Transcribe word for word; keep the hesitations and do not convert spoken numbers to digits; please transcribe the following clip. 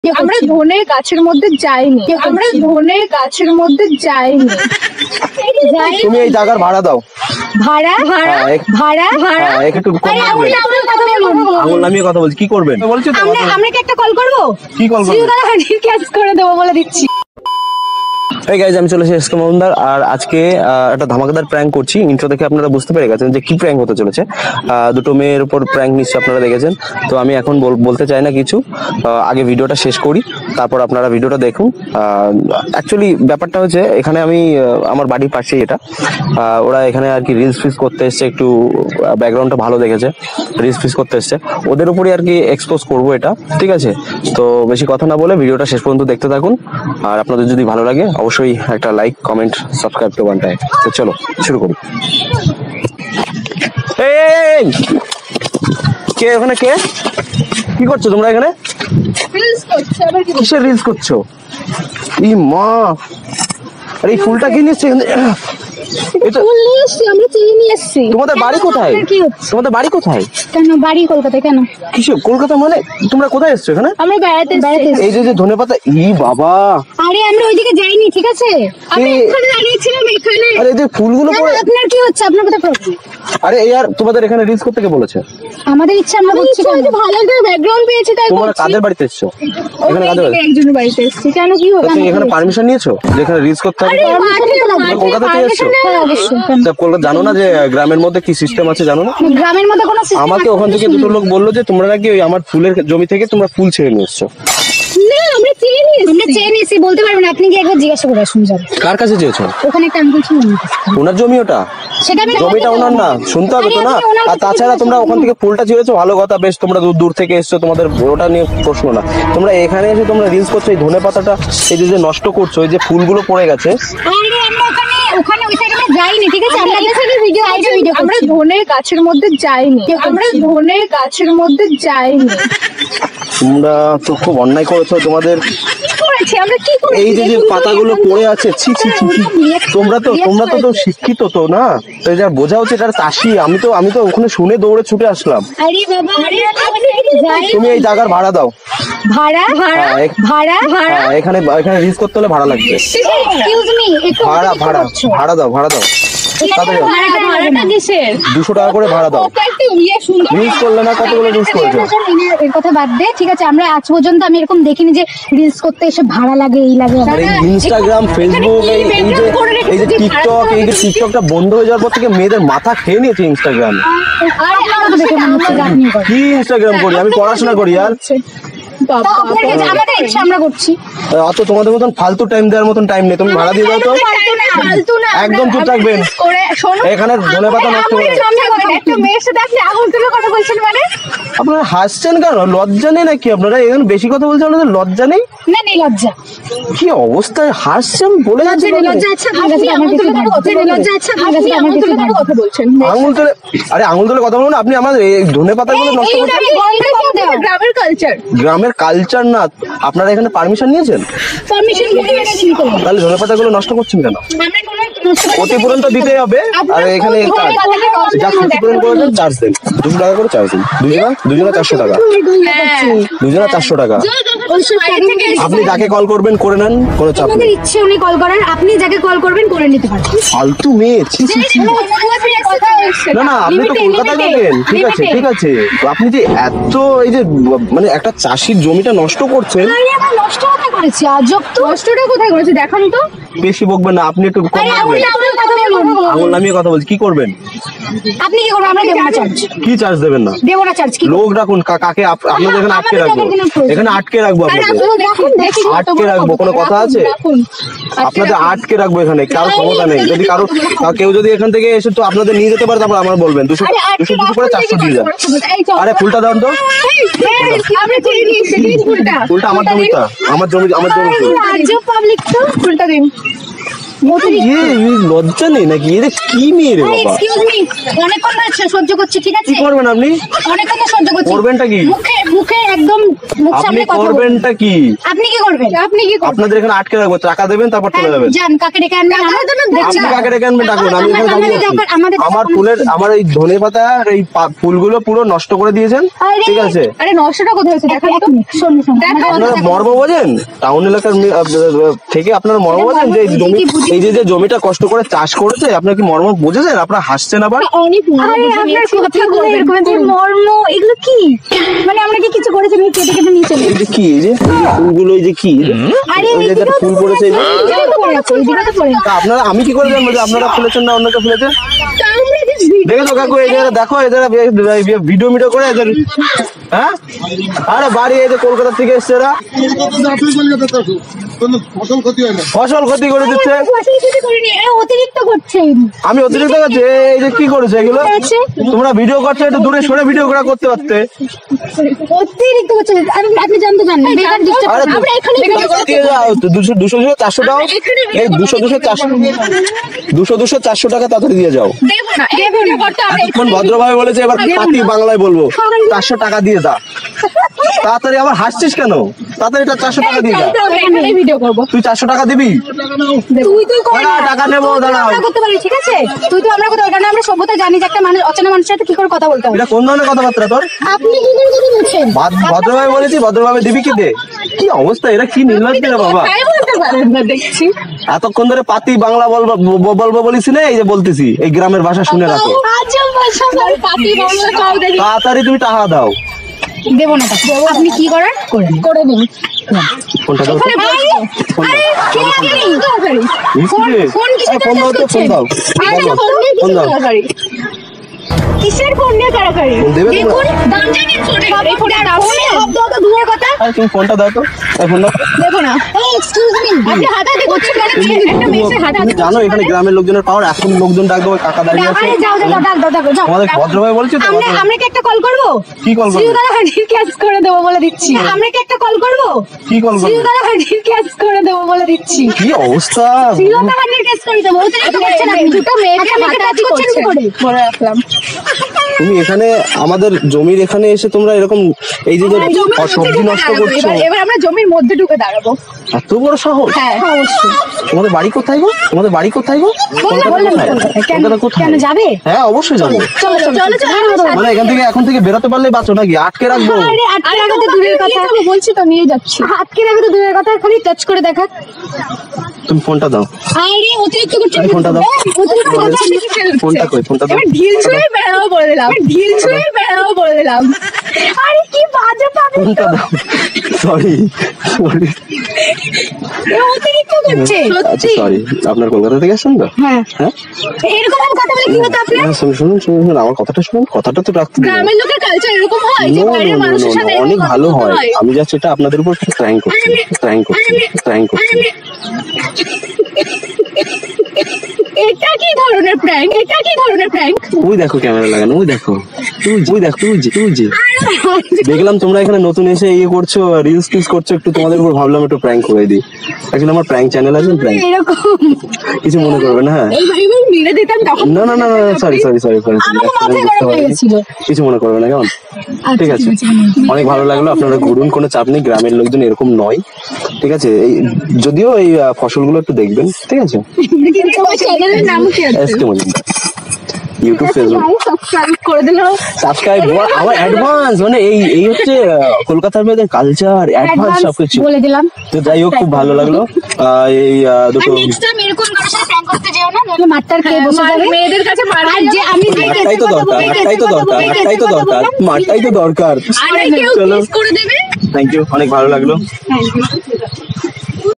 আমরা ধনের গাছের মধ্যে যাইনি, আমরা ধনের গাছের মধ্যে যাইনি। তুমি এই জায়গার ভাড়া দাও। ভাড়া ভাড়া ভাড়া ভাড়া একটু আঙুল নামিয়ে কথা বলছি, কি করবেন বলছি তো? আমরা আমরা কি একটা কল করবো? কি কল করবো? ক্যাশ করে দেবো বলে দিচ্ছি। এই গাইজ, আমি চলে এসেছি এসকে মজুমদার, আর আজকে একটা ধামাকাদার প্র্যাঙ্ক করছি। ইন্ট্রো দেখে আপনারা বুঝতে পেরে গেছেন যে কি প্র্যাঙ্ক হতে চলেছে। দুটো মেয়ের উপর প্র্যাঙ্ক নিশ্চয়ই আপনারা দেখেছেন, তো আমি এখন বলতে চাই না কিছু। আগে ভিডিওটা শেষ করি, তারপর আপনারা ভিডিওটা দেখুন। অ্যাকচুয়ালি ব্যাপারটা হচ্ছে, এখানে আমি আমার বাড়ির পাশেই এটা, ওরা এখানে আর কি রিলস ফিস করতে এসছে, একটু ব্যাকগ্রাউন্ডটা ভালো দেখেছে, রিলস ফিস করতে এসছে, ওদের উপরই আর কি এক্সপোজ করবো এটা, ঠিক আছে? তো বেশি কথা না বলে ভিডিওটা শেষ পর্যন্ত দেখতে থাকুন, আর আপনাদের যদি ভালো লাগে অবশ্যই একটা লাইক, কমেন্ট, সাবস্ক্রাইব তো বানটায়। তো চলো শুরু করি। এই কে ওখানে? কে কি করছো তোমরা এখানে? রিলস করছো? আবার কি কিসের রিলস করছো? ই মা, আরে এই ফুলটা কি নিচ্ছে? তোমাদের বাড়ি কোথায়? তোমাদের বাড়ি কোথায়? কেন বাড়ি কলকাতায়? কেন কিসে কলকাতা মানে? তোমরা কোথায় এসছো এখানে? আমরা বেড়াতে বেড়াতে এই যে ধনেপাতা, ই বাবা, আরে আমরা ওইদিকে যাইনি, ঠিক আছে? আমি এখানে দাঁড়িয়েছিলাম এখানে। আরে এই যে ফুলগুলো পড়ে, আপনার কি হচ্ছে? আপনার কথা প্রবলেম? আরে এই আর তোমাদের এখানে রিলস করতে কে বলেছে? আমাদের ইচ্ছা, আমরা করছি। ভালো একটা ব্যাকগ্রাউন্ড পেয়েছি তাই। তোমরা কাদের বাড়িতে এসছো? এখানে কাদের বাড়িতে? একজনের বাড়িতে এসেছি। কেন কি হলো? তুমি এখানে পারমিশন নিয়েছো যেখানে রিলস করতে হবে? কলকাতা থেকে এসছো? কলকাতা জানো না যে গ্রামের মধ্যে কি সিস্টেম আছে? জানো না গ্রামের মধ্যে কোনো সিস্টেম? আমাকে ওখান থেকে দুটো লোক বললো যে তোমরা নাকি ওই আমার ফুলের জমি থেকে তোমরা ফুল ছেড়ে নিয়ে এসছো। না, আমরা চেয়ে নিয়েছি। আমরা চেয়ে নিয়েছি বলতে পারবেন? আপনি কি একবার জিজ্ঞাসা করে আসুন। যান। কার কাছে চেয়েছো? ওখানে একটা আঙ্কেল ছিল, ওনার জমি ওটা? সেটা আমি জমিটা ওনার না, শুনতে হবে তো না। আর তাছাড়া তোমরা ওখান থেকে ফুলটা ছিঁড়েছো, ভালো কথা, বেশ, তোমরা দূর দূর থেকে এসছো, তোমাদের ওটা নিয়ে প্রশ্ন না। তোমরা এখানে এসে তোমরা রিলস করছো, এই ধনে পাতাটা এই যে নষ্ট করছো, এই যে ফুলগুলো পড়ে গেছে। আরে আমরা ওখানে ওখানে ওই সাইডে যাইনি, ঠিক আছে? আমরা এখানে ভিডিও ভিডিও আমরা ধনের গাছের মধ্যে যাইনি, আমরা ধনের গাছের মধ্যে যাইনি। তোমরা তো খুব অন্যায় করেছো। তোমাদের এই যে যে পাতাগুলো পড়ে আছে, ছি ছি ছি, তোমরা তো তোমরা তো শিক্ষিত তো না, তো যা বোঝা হচ্ছে এটা চাষি। আমি তো আমি তো ওখানে শুনে দৌড়ে ছুটে আসলাম। তুমি এই জায়গার ভাড়া দাও। ভাড়া ভাড়া ভাড়া ভাড়া এখানে এখানে রিলস করতে হলে ভাড়া লাগবে। ভাড়া ভাড়া ভাড়া দাও, ভাড়া দাও। দুশো টাকা করে ভাড়া দাও। রিলস করলে না, কতগুলো রিলস করেছো? এর কথা বাদ দে, ঠিক আছে? আমরা আজ পর্যন্ত আমি এরকম দেখিনি যে রিলস করতে এসে ভাড়া লাগে, এই লাগে। ইনস্টাগ্রাম, ফেসবুক, এই যে এই যে টিকটক, এই যে টিকটকটা বন্ধ হয়ে যাওয়ার পর থেকে মেয়েদের মাথা খেয়ে নিয়েছে ইনস্টাগ্রাম। কি ইনস্টাগ্রাম করি? আমি পড়াশোনা করি। আর আমরা করছি অত তোমাদের মতন ফালতু টাইম দেওয়ার মতন টাইম নেই। তুমি ভাড়া দিয়ে দাও তো। একদম চুপ থাকবেন। এখানে ধনেপাতা নষ্ট করে একটা মেয়ের সাথে আপনি আঙুল তুলে কথা বলছেন মানে? আপনারা হাসছেন কেন? লজ্জা নেই নাকি আপনারা? এখানে বেশি কথা বলছেন, আপনাদের লজ্জা নেই? না, নেই লজ্জা। কি অবস্থায় হাসছেন বলে যাচ্ছে। লজ্জা আছে? আঙুল তুলে লজ্জা আছে? আঙুল তুলে কথা বলছেন? আঙুল তুলে? আরে আঙুল তুলে কথা বলুন আপনি। আমাদের এই ধনেপাতাগুলো নষ্ট করছেন। গ্রামের কালচার। গ্রামের কালচার না, আপনারা এখানে পারমিশন নিয়েছেন? পারমিশন তাহলে ধনেপাতাগুলো নষ্ট করছেন কেন? ক্ষতিপূরণ তো দিতেই হবে। আর এখানে যা ক্ষতিপূরণ করেছেন চার্জ দেন, দুশো টাকা করে চার্জ দিন। দুজনা দুজনা চারশো টাকা, দুজনা চারশো টাকা। আপনি যাকে কল করবেন করে নেন, কোনো চাপ নেই। ইচ্ছে উনি কল করেন, আপনি যাকে কল করবেন করে নিতে পারেন। ফালতু মেয়ে। না না, আপনি তো কলকাতা যাবেন, ঠিক আছে ঠিক আছে। আপনি যে এত এই যে মানে একটা চাষির জমিটা নষ্ট করছেন। নষ্ট হতে করেছি? আজব তো। নষ্টটা কোথায় করেছি দেখান তো। বেশি বকবেন না, আপনি একটু কম বকবেন। আঙুল নামিয়ে কথা বলছি, কি করবেন আপনি? কি করবেন? আমরা দেব না চার্জ। কি চার্জ দেবেন না? দেব না চার্জ। কি লোক রাখুন, কাকে আপনাদের এখানে আটকে রাখবো? এখানে আটকে রাখবো আপনাদের, আটকে রাখবো। কোনো কথা আছে? আপনাদের আটকে রাখবো এখানে, কারো ক্ষমতা নেই। যদি কারো কেউ যদি এখান থেকে এসে তো আপনাদের নিয়ে যেতে পারে, তারপর আমার বলবেন দুশো দুশো দুশো করে চারশো দিয়ে যান। আরে ফুলটা দাও তো। ফুলটা আমার জমিটা, আমার জমি, আমার জমি। ফুলটা দিন। ইয়ে লজ্জা নেই নাকি? এটা কি মেয়ে রে বাবা? এক্সকিউজ মি, অনেকক্ষণ ধরে সহ্য করছি, ঠিক আছে? কি করবেন আপনি? অনেকক্ষণ ধরে সহ্য করছি। করবেনটা কি? মুখে মুখে একদম মুখ আপনি সামনে কথা বলবেন। করবেনটা কি? আপনি কি করবেন? আপনি কি করবেন? আপনাদের এখানে আটকে রাখবো, টাকা দেবেন তারপর চলে যাবেন। যান, কাকে ডেকে আনবেন? আমাদের তো দেখছি আপনি না। কাকে ডেকে আনবেন ডাকুন, আমি এখানে দাঁড়িয়ে আছি। আমাদের আমার ফুলের আমার এই ধনে পাতা এই পা- ফুলগুলো পুরো নষ্ট করে দিয়েছেন, আরে, ঠিক আছে? আরে নশোটা কোথায় হয়েছে দেখান তো। শোন শোন, আপনারা মর্ম বোঝেন? টাউন এলাকার মে- আহ, আহ, থেকে আপনারা মর্ম বোঝেন যে এই জমি, এই যে যে জমিটা কষ্ট করে চাষ করেছে, আপনারা কি মর্ম বুঝেছেন? আপনারা হাসছেন আবার। অনেক আরে আপনার কথাগুলো এরকম যে মর্ম, এগুলো কি? মানে আমরা কি কিছু করেছি? আমি কেটে কেটে নিয়ে চলে এই যে কি, এই যে এই যে ফুলগুলো, এই যে কি, আরে এই যে একটা ফুল পড়েছে, এই যে। এইদিকে তো পড়ে আছে, এইদিকে তো পড়ে আছে। তা আপনারা, আমি কি করে জানবো যে আপনারা ফুলেছেন না অন্য কেউ ফুলেছে? তা আমরা just video- দেখেছো কাকু, এদের দেখো, এদের ভিডিও মিডিও করে এদের, হ্যাঁ? আরে বাড়ি এই যে কলকাতা থেকে এসছে এরা, ফসল ক্ষতি হয় না। ফসল ক্ষতি করে দিচ্ছে। ফসল কিছু করিনি, এ অতিরিক্ত করছেন। আমি অতিরিক্ত করছি, এই যে কি করেছে এগুলো? আছে। তোমরা ভিডিও করছো, একটু দূরে সরে ভিডিও করা করতে পারতে। অতিরিক্ত করছেন। আপনি আপনি জানতে চান না, বেকার ডিস্টার্ব আরে করেন। আমরা এখানে video করছি। দিয়ে যাও, তো দুশো দুশো দুশো চারশো দাও, এই দুশো দুশো চারশো দুশো দুশো চারশো টাকা তাড়াতাড়ি দিয়ে যাও। দেবো না, এই video করতে আমরা এখন ভদ্রভাবে বলেছে, এবার পাতি বাংলায় বলবো, চারশো টাকা দিয়ে যা। তাড়াতাড়ি আবার হাসছিস কেন? তাড়াতাড়ি এটা চারশো টাকা দিয়ে যা। এখানে ভিডিও করব। তুই চারশো টাকা দিবি? তুই তুই কর দাঁড়া, টাকা নেবো, দাঁড়াও। আমরা করতে পারি, ঠিক আছে? তুই তো আমরা করতে পারি, কারণ আমরা সভ্যতা জানি যে একটা মানুষ অচেনা মানুষের সাথে কি করে কথা বলতে হবে। এটা কোন ধরনের কথাবার্তা তোর? আপনি কি করে কথা বলছেন? ভাদ- ভদ্রভাবে বলেছি, ভদ্রভাবে দিবি কি দে? কি অবস্থা, এরা কি নির্লজ্জ রে বাবা। তাই বলতে পারেন না, দেখছি। এতক্ষণ ধরে পাতি বাংলা বলবো ব- বলবো বলিস না, এই যে বলতেছি, এই গ্রামের ভাষা শুনে রাখো। আজব ভাষা বল, পাতি বাংলা কাউ দেখি। তাড়াতাড়ি তুমি টাকা দাও। দেবো না টাকা। আপনি কি করার করেন, করে দিন। ফোনটা দাও তো। আরে, আরে, কে আপনি? ফোন কি রে? ফোন কিসের ফোন দাও তো, ফোন দাও। আরে, দাও, ফোন নিয়ে ফোন কিসের দাও। তাড়াতাড়ি? কিসের ফোন নিয়ে তাড়াতাড়ি? ফোন দেবে তোমরা? দেখুন, দাম জানেন ফোনে? এই ফোনের দাম ফোনে শব্দ তো দূরের কথা। আরে তুমি ফোনটা দাও তো, এই ফোন দাও। দেবো না। এই এক্সকিউজ মি, আপনি হাতাহাতি করছেন কেন? তুমি একটা মেয়ের তুমি হাতাহাতি জানো এখানে গ্রামের লোকজনের পাওয়ার, এখন লোকজন ডাক দেবো, কাকা দাঁড়িয়ে আছে। আরে যাও যাও ডাক দাও ডাক দাও। আমাদের ভদ্রভাবে বলছি তো, আমরা ভদ্র- আমরা কি একটা কল করব? কি call করবে? শ্রীদাদা হাজির ক্যাচ করে দেবো বলে দিচ্ছি। আমরা কি একটা কল করব? কি কল করবে? শ্রীদাদা হাজির ক্যাচ করে দেবো বলে দিচ্ছি। কি অবস্থা? শ্রীদাদা হাজির ক্যাচ করে দেবো। অতিরিক্ত করছেন আপনি। দুটো মেয়েকে হাতাহাতি করছেন কি করে? মনে রাখলাম। তুমি এখানে আমাদের জমির এখানে এসে তোমরা এরকম এই যে যে সবজি নষ্ট করছো, এবার এবার আমরা জমির মধ্যে ঢুকে দাঁড়াবো। এত বড় সাহস? হ্যাঁ অবশ্যই। তোমাদের বাড়ি কোথায় গো? তোমাদের বাড়ি কোথায় গো? বললাম, কলকাতা বললাম, কোথায়? কলকাতায়। কেন- কলকাতা কোথায়? কেন যাবে? হ্যাঁ অবশ্যই যাবো। চলো চলো চলো চলো। মানে এখান থেকে এখন থেকে বেরোতে পারলে বাঁচো নাকি? আটকে রাখবো? আরে আটকে রাখা তো দূরের কথা, বলছি তো নিয়ে যাচ্ছি। আটকে রাখা তো দূরের কথা, খালি টাচ করে দেখা। তুমি ফোনটা দাও। আরে অতিরিক্ত করছেন। আরে ফোনটা দাও। অতিরিক্ত করছেন। ফোনটা কই? ফোনটা দাও। এবার ঢিল ছুঁয়ে বেড়াবো বলে দিলাম। ঢিল ছুঁয়ে বেড়াবো বলে দিলাম। আরে কি বাজে পাবে। ফোনটা দাও। Sorry sorry. অতিরিক্ত করছে। আচ্ছা সরি। আপনার কলকাতা থেকে আসছেন তো? হ্যাঁ হ্যাঁ এরকম কথা বলে কি হতো আপনার? হ্যাঁ, শুনুন শুনুন শুনুন শুনুন, আমার কথাটা শুনুন, কথাটা তো রাখতে দিন। গ্রামের লোকের কালচার এরকম হয় যে No, no, বাইরের no, no, মানুষের no, সাথে no, এরকম অনেক কথা ভালো বলতে হয়। আমি যাচ্ছি এটা আপনাদের উপর প্র্যাঙ্ক করছি, প্র্যাঙ্ক করছি, প্র্যাঙ্ক করছি। এটা কি ধরনের প্র্যাঙ্ক? এটা কি ধরনের প্র্যাঙ্ক? ওই দেখো ক্যামেরা লাগানো, ওই দেখো, তুই ওই দেখো, তুই যে তুই যে দেখলাম তোমরা এখানে নতুন এসে ইয়ে করছো, রিলস টিলস করছো, একটু তোমাদের উপর ভাবলাম একটু প্র্যাঙ্ক করে দিই। অ্যাকচুয়ালি আমার প্র্যাঙ্ক চ্যানেল আছে, প্র্যাঙ্ক এরকম কিছু মনে করবে না। হ্যাঁ এইবার এইবার মেরে দিতাম তখন। না না না না সরি সরি সরি সরি আমাকে মাথায় গরম হয়ে গেছিল। কিছু মনে করবে না, কেমন? ঠিক আছে, অনেক ভালো লাগলো। আপনারা ঘুরুন, কোনো চাপ নেই, গ্রামের লোকজন এরকম নয়, ঠিক আছে? এই যদিও এই আহ, ফসলগুলো একটু দেখবেন, ঠিক আছে? কিন্তু আমার চ্যানেলের নাম কি আছে? SK Majumdar, YouTube, Facebook. Subscribe করে দিলো। সাবস্ক্রাইব আমার অ্যাডভান্স, মানে এই এই হচ্ছে আহ, কলকাতার মেয়েদের কালচার, অ্যাডভান্স সবকিছু। বলে দিলাম। তো যাই হোক, খুব ভালো লাগলো। আহ, এই আহ, দুটো নেক্সট টাইম এরকম কারোর সাথে প্র্যাঙ্ক করতে যেও না, নাহলে মারটার খেয়ে বসে যাবে। মেয়েদের কাছে মার যে আমি মাঠটাই তো দরকার, মাঠটাই তো দরকার, মাঠটাই তো দরকার, মাঠটাই তো দরকার। আরে কেউ চলো, কিস করে দেবে। থ্যাংক ইউ, অনেক ভালো লাগলো। Thank you.